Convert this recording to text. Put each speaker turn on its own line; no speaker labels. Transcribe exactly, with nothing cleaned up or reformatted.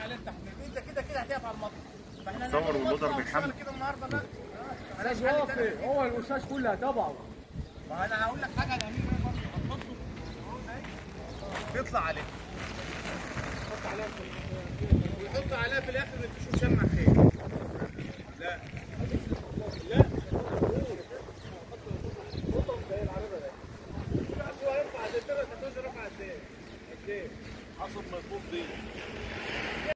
عليه التحميل، انت كده كده هتقف على المطر. فاحنا
صور واللودر بيحمل
كده النهارده لا
مالهاش واقف، هو الوشاش كلها تبعه.
ما انا هقول لك حاجه، هنعمل ايه برضه؟ هنحطه بيطلع عليه، يحط عليها ويحط عليها في الاخر ما فيش مشمع خير. لا لا بس هو يرفع قد ايه؟ رفع قد ايه؟ قد ايه؟ حسب ما يكون دي